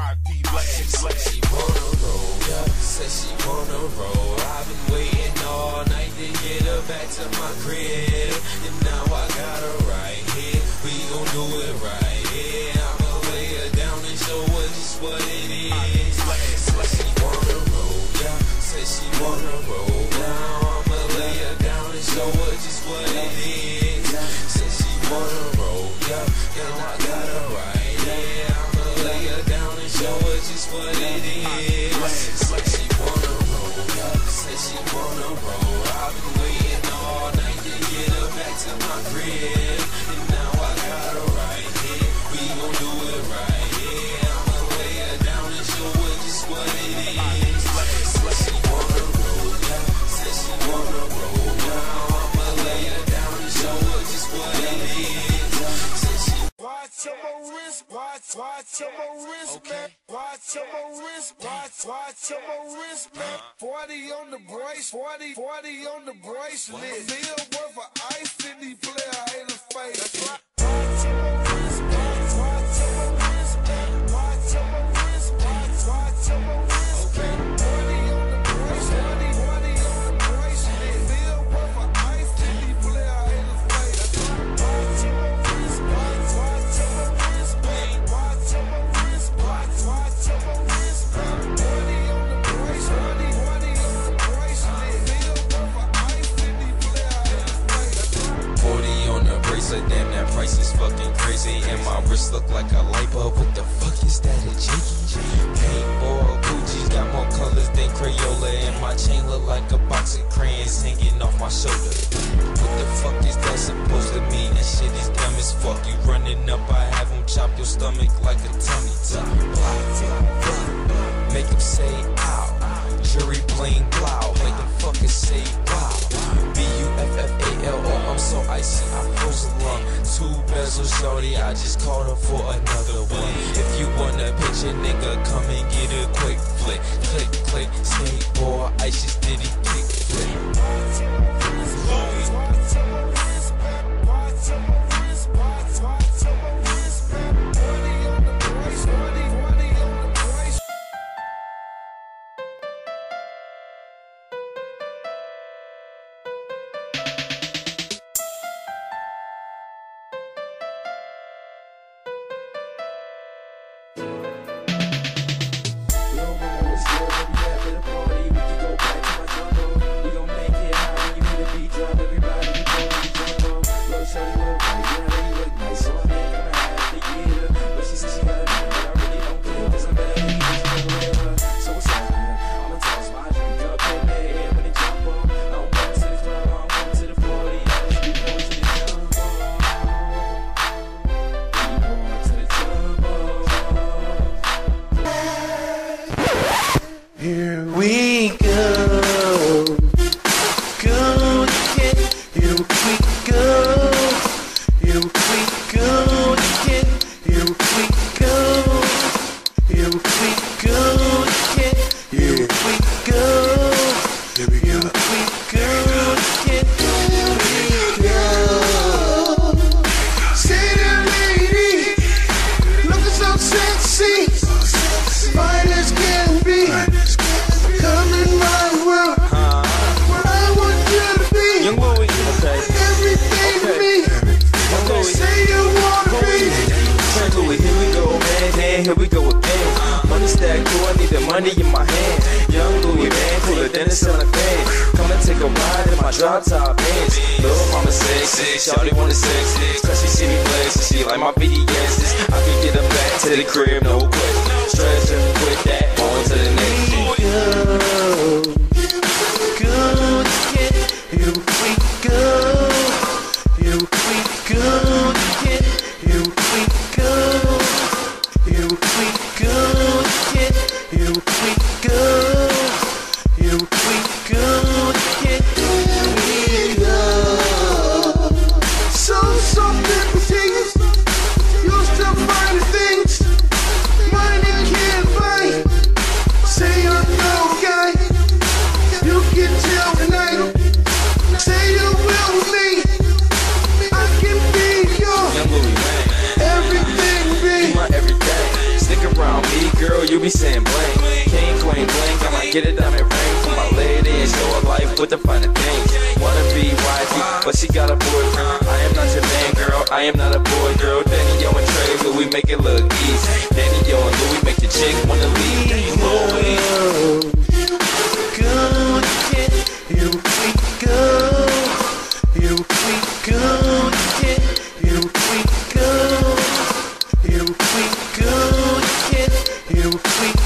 She wanna roll, yeah, said she wanna roll. I've been waiting all night to get her back to my crib, and now I got her right here. We gon' do it right here. I'ma lay her down and show her just what it is. She wanna roll, yeah, said she wanna roll. Now I'ma lay her down and show her just what it is. Said she wanna roll, yeah, and I got her right here. I'ma lay her down and show her just what it is. She wanna roll, yeah, said she wanna roll. I've been waiting all night to get her back to my crib, and now I got her right here. We gon' do it right here. I'ma lay her down and show her just what it is. She wanna roll, yeah, said she wanna roll. Now I'ma lay her down and show her just what it is. Said she watch your wrist, watch your wrist, man. Watch your wrist, watch your wrist, man. 40 on the brace, 40 on the bracelet. Still worth of ice in the player haters' face. Watch your wrist, watch your wrist, man. Watch your wrist, watch your wrist, man. 40 on the brace, 40 on the bracelet. Still worth of ice in the player haters' face. Watch your wrist, watch your wrist, man. Watch your wrist, watch your wrist, man. 40 on the brace, 40 on the bracelet. Still worth of ice in the player haters' face. 40 on the bracelet, damn, that price is fucking crazy. And my wrist look like a light bulb. What the fuck is that, a jiggy? Paintball Gucci's got more colors than Crayola, and my chain look like a box of crayons hanging off my shoulder. What the fuck is that supposed to mean? That shit is dumb as fuck. You running up, I have him chop your stomach like a tummy tuck. Make him say ow. Jury bling blow. Make him fucking say wow. B-U-F-F-A-L-O. I'm so icy, I froze a lung. 2 bezels, shorty, I just called her for another one. If you want a picture, nigga, come and get a quick flick. Click, click, skateboard, ice just did it, kick flip. Watch your wrist, watch your wrist, man. Watch your wrist, watch your wrist, man. 40 on the brace, 40 on the brace. Here we go, go again. Here we go, here we go again. Here we go, here we go again. Here we go, here we go again. Here we go. Say that lady, looking so sexy, fine as can be. Come in my world, where I want you to be. Young Louis, okay. Everything to me. Young Louis. Say you wanna be. Young Louis, here we go, man, here we go again. Money stack, cool, I need the money in my hand. Young Louis, man, cooler than a ceiling fan. Come and take a ride in my drop top Benz. Little mama sexy, shawty wanna sex, cause she see me flex and she like my BDS's. I can get her back to the crib, no question. Stretch her, quit that, on to the next shit. Go again. Here we go. Here we go again. Here we go. Here we go again. Here we go. Here we go again. Here we go. So something things. You're still finding things. Money can't you be saying bling. King, queen, bling, I might get a diamond ring for my lady and show her life with the finer things. Wanna be wifey, but she got a boyfriend. I am not your man, girl, I am not a boy, girl. Danny, yo, and Trey, but we make it look easy. Danny, yo, and Louis make the chick wanna leave. Louis. Go again, here we go. Here we go again, here we go. Here we go again, here we